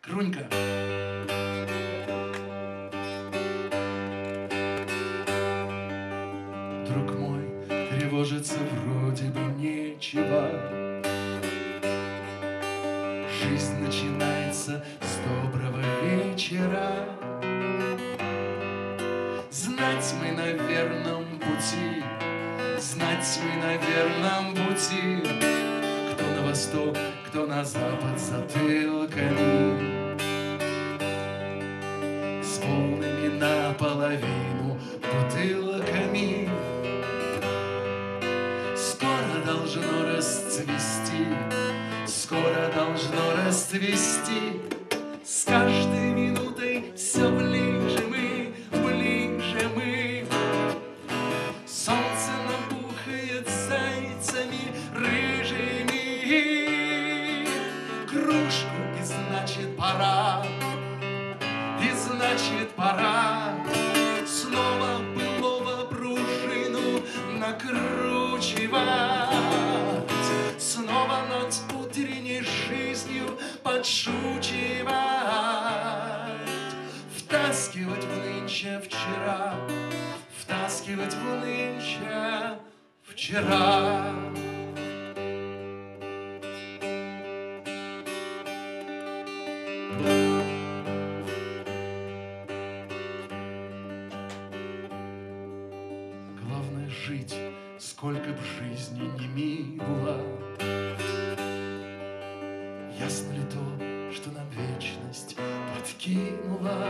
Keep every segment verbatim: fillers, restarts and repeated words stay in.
Крунька. Друг мой, тревожиться вроде бы нечего. Жизнь начинается с доброго вечера. Знать мы на верном пути, знать мы на верном пути. Кто на восток, кто на запад затылками, с полными наполовину бутылками. Скоро должно расцвести, скоро должно расцвести. С каждой минутой все ближе мы, ближе мы. Солнце набухает зайцами рыжими. Кружку, и значит пора, и значит пора снова былого пружину накручивать, снова над утренней жизнью подшучивать, втаскивать в нынче вчера, втаскивать в нынче вчера. Главное жить, сколько б жизни не мило. Ясно ли то, что нам вечность подкинула?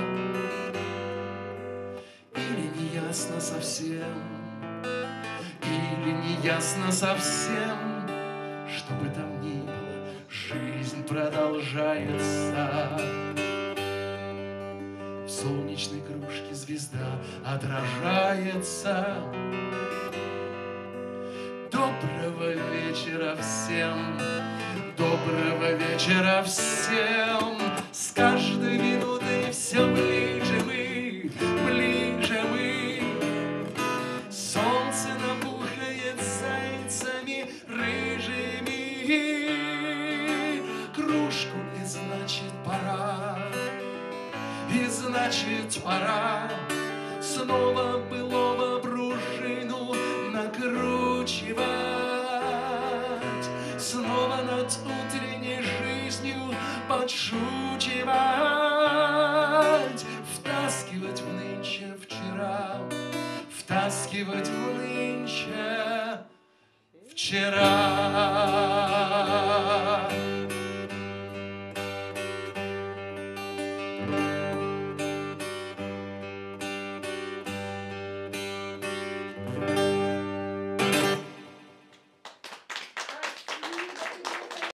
Или не ясно совсем, или не ясно совсем, что бы там ни было, жизнь продолжается. В солнечной кружке звезда отражается. Доброго вечера всем, доброго вечера всем. С каждой минутой все ближе мы, ближе мы. Солнце набухает зайцами рыжими. Кружку, и значит пора, и значит пора снова былого пружину накручивать, снова над утренней жизнью подшучивать, втаскивать в нынче вчера, втаскивать в нынче вчера.